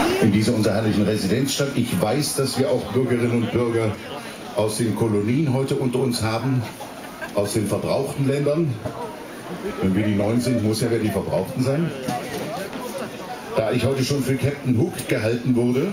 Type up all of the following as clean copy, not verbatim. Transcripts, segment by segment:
in dieser unserer herrlichen Residenzstadt. Ich weiß, dass wir auch Bürgerinnen und Bürger aus den Kolonien heute unter uns haben, aus den verbrauchten Ländern. Wenn wir die Neuen sind, muss ja wer die Verbrauchten sein. Da ich heute schon für Captain Hook gehalten wurde,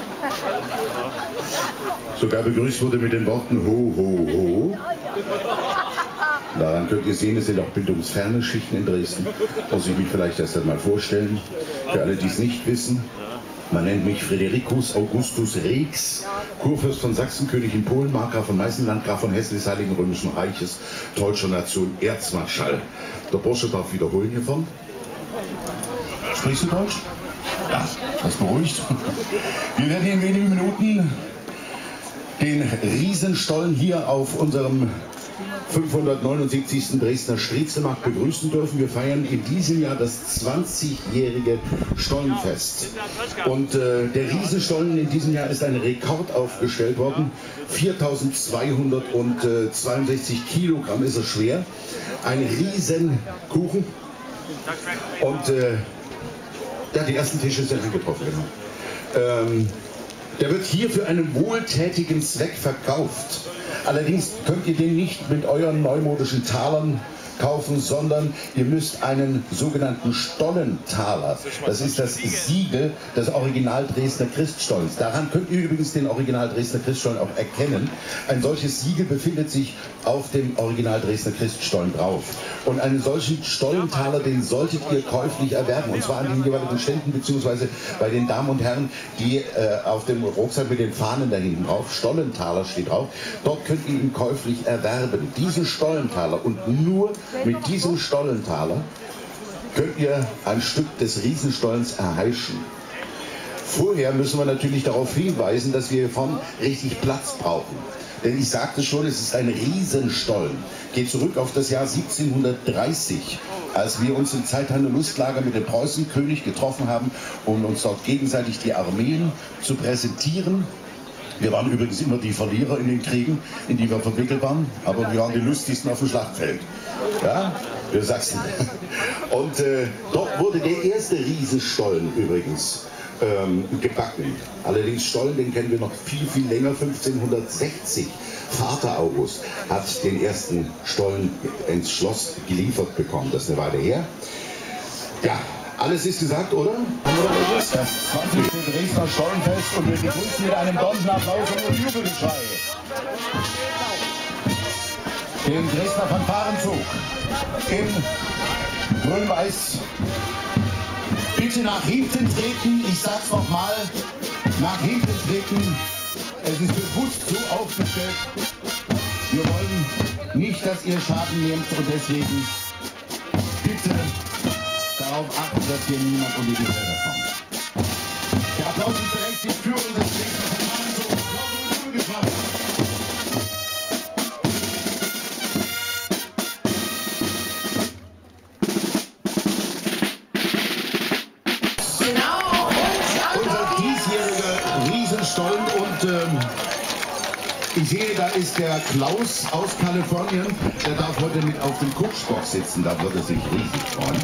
sogar begrüßt wurde mit den Worten Ho, ho, ho. Daran könnt ihr sehen, es sind auch bildungsferne Schichten in Dresden. Muss ich mich vielleicht erst einmal vorstellen. Für alle, die es nicht wissen, man nennt mich Fridericus Augustus Rex, Kurfürst von Sachsen, König in Polen, Markgraf von Meißen, Landgraf von Hessen des Heiligen Römischen Reiches, deutscher Nation, Erzmarschall. Der Bursche darf wiederholen hiervon. Sprichst du Deutsch? Ja, das beruhigt. Wir werden in wenigen Minuten den Riesenstollen hier auf unserem 579. Dresdner Striezelmarkt begrüßen dürfen. Wir feiern in diesem Jahr das 20-jährige Stollenfest. Und der Riesenstollen in diesem Jahr ist ein Rekord aufgestellt worden. 4.262 Kilogramm ist er schwer. Ein Riesenkuchen. Und ja, die ersten Tische sind angetroffen. Der wird hier für einen wohltätigen Zweck verkauft. Allerdings könnt ihr den nicht mit euren neumodischen Talern kaufen, sondern ihr müsst einen sogenannten Stollentaler. Das ist das Siegel des Original Dresdner Christstollens. Daran könnt ihr übrigens den Original Dresdner Christstollen auch erkennen. Ein solches Siegel befindet sich auf dem Original Dresdner Christstollen drauf. Und einen solchen Stollentaler, den solltet ihr käuflich erwerben. Und zwar an den jeweiligen Ständen beziehungsweise bei den Damen und Herren, die auf dem Rucksack mit den Fahnen da hinten drauf, Stollentaler steht drauf. Dort könnt ihr ihn käuflich erwerben. Diesen Stollentaler und nur mit diesem Stollentaler könnt ihr ein Stück des Riesenstollens erheischen. Vorher müssen wir natürlich darauf hinweisen, dass wir hiervon richtig Platz brauchen. Denn ich sagte schon, es ist ein Riesenstollen. Geht zurück auf das Jahr 1730, als wir uns im Zeitheiner Lustlager mit dem Preußenkönig getroffen haben, um uns dort gegenseitig die Armeen zu präsentieren. Wir waren übrigens immer die Verlierer in den Kriegen, in die wir verwickelt waren, aber wir waren die lustigsten auf dem Schlachtfeld. Ja, wir Sachsen. Und dort wurde der erste Riesenstollen übrigens gebacken. Allerdings Stollen, den kennen wir noch viel, viel länger, 1560. Vater August hat den ersten Stollen ins Schloss geliefert bekommen. Das ist eine Weile her. Ja. Alles ist gesagt, oder? Das 20. Dresdner Stollenfest und wir begrüßen mit einem Donnerapplaus und Jubelgeschrei den Dresdner Fanfarenzug in Grün-Weiß. Bitte nach hinten treten, ich sag's nochmal, nach hinten treten. Es ist bewusst so aufgestellt. Wir wollen nicht, dass ihr Schaden nehmt und deswegen bitte darauf achten, dass hier niemand um die Felder kommt. Der Applaus ist berechtigt für unser Dresdner Fanfarenzug. Applaus und Jubelgeschrei. Genau. Unser diesjähriger Riesenstollen und ich sehe, da ist der Klaus aus Kalifornien. Der darf heute mit auf dem Kutschbock sitzen. Da wird er sich riesig freuen.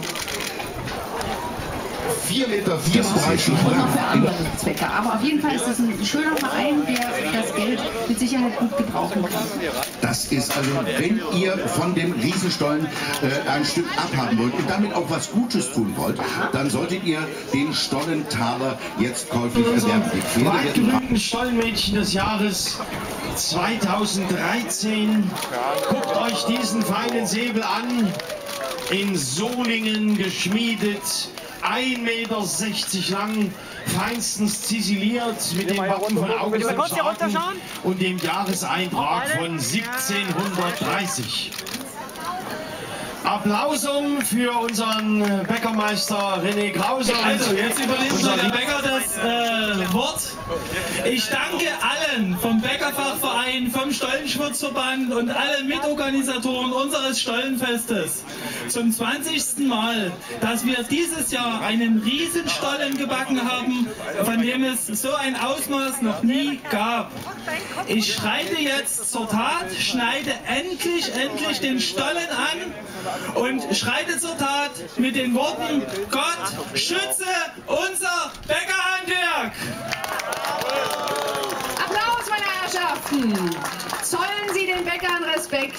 4,34 Meter lang. Für andere Zwecke. Aber auf jeden Fall ist das ein schöner Verein, der das Geld mit Sicherheit gut gebrauchen kann. Das ist also, wenn ihr von dem Riesenstollen ein Stück abhaben wollt und damit auch was Gutes tun wollt, dann solltet ihr den Stollentaler jetzt käuflich erwerben. Die weitgerühmten Stollenmädchen des Jahres 2013. Guckt euch diesen feinen Säbel an. In Solingen geschmiedet. 1,60 Meter lang, feinstens ziseliert mit dem Wappen von August im Schaden und dem Jahreseintrag von 1730. Applausum für unseren Bäckermeister René Krause. Also, jetzt übernimmt unser Bäcker das Wort. Ich danke allen vom Bäckerfachverein, vom Stollenschmutzverband und allen Mitorganisatoren unseres Stollenfestes zum 20. Mal, dass wir dieses Jahr einen Riesenstollen gebacken haben, von dem es so ein Ausmaß noch nie gab. Ich schreite jetzt zur Tat, schneide endlich den Stollen an und schreite zur Tat mit den Worten: Gott schütze unser Bäckerhandwerk! Handwerk! Applaus, meine Herrschaften! Zollen Sie den Bäckern Respekt!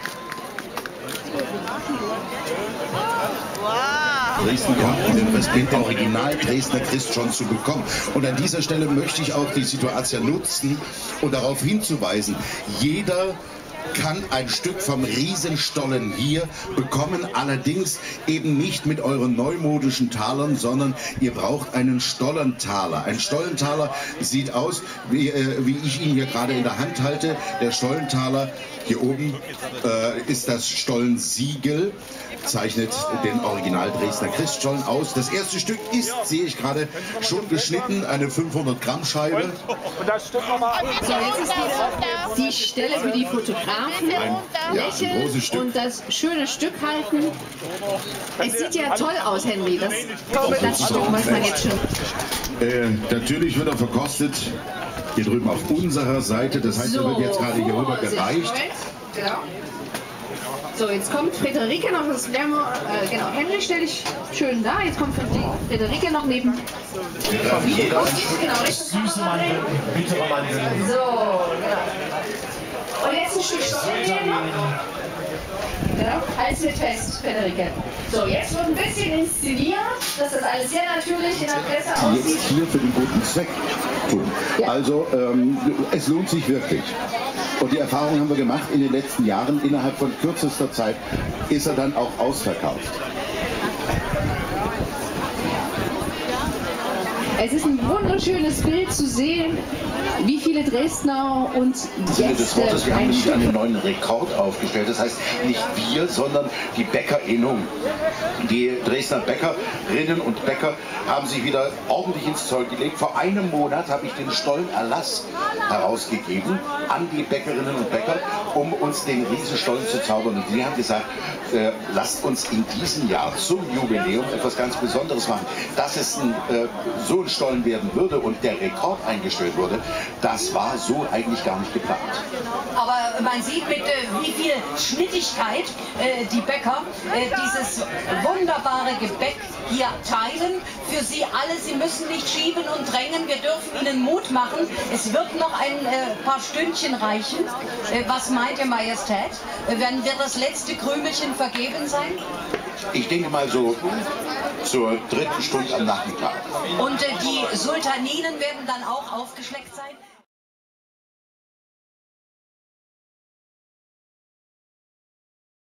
Dresden kommt, um den Respekt der Original Dresdner Christ schon zu bekommen. Und an dieser Stelle möchte ich auch die Situation nutzen und darauf hinzuweisen, jeder kann ein Stück vom Riesenstollen hier bekommen, allerdings eben nicht mit euren neumodischen Talern, sondern ihr braucht einen Stollentaler. Ein Stollentaler sieht aus, wie ich ihn hier gerade in der Hand halte. Der Stollentaler hier oben ist das Stollensiegel, zeichnet den Original Dresdner Christstollen aus. Das erste Stück ist, sehe ich gerade, schon geschnitten, eine 500 Gramm Scheibe. So, jetzt ist wieder die Stelle für die Fotografen. Lächeln großes Stück. und das schöne Stück halten. Es sieht ja toll aus, Henry. Das Stück, was man jetzt schon... Natürlich wird er verkostet, hier drüben auf unserer Seite. Das heißt, er wird jetzt gerade hier rüber gereicht. Genau. So, jetzt kommt Friederike noch, das werden wir, genau, Henry stelle ich schön da, jetzt kommt die Friederike noch neben. Genau, Süße Mandeln, bittere Mandeln. so, genau. Und jetzt ein Stück Stollen noch. Genau, alles mit fest, Friederike. So, jetzt wird ein bisschen inszeniert, dass das alles sehr natürlich in der Presse aussieht. Jetzt hier für den guten Zweck tun. Ja. Also, es lohnt sich wirklich. Und die Erfahrung haben wir gemacht in den letzten Jahren. Innerhalb von kürzester Zeit ist er dann auch ausverkauft. Es ist ein wunderschönes Bild zu sehen, wie viele Dresdner und Sinne des Wortes, wir haben ein nämlich Stück einen neuen Rekord aufgestellt. Das heißt, nicht wir, sondern die Bäckerinnung. Die Dresdner Bäckerinnen und Bäcker haben sich wieder ordentlich ins Zeug gelegt. Vor einem Monat habe ich den Stollenerlass herausgegeben an die Bäckerinnen und Bäcker, um uns den Riesenstollen zu zaubern. Und die haben gesagt, lasst uns in diesem Jahr zum Jubiläum etwas ganz Besonderes machen. Dass es so ein Stollen werden würde und der Rekord eingestellt wurde, das war so eigentlich gar nicht geplant. Aber man sieht mit wie viel Schnittigkeit die Bäcker dieses wunderbare Gebäck hier teilen. Für Sie alle, Sie müssen nicht schieben und drängen, wir dürfen Ihnen Mut machen. Es wird noch ein paar Stündchen reichen. Was meint Ihr Majestät? Wird das letzte Krümelchen vergeben sein? Ich denke mal so zur dritten Stunde am Nachmittag. Und die Sultaninen werden dann auch aufgeschleckt sein?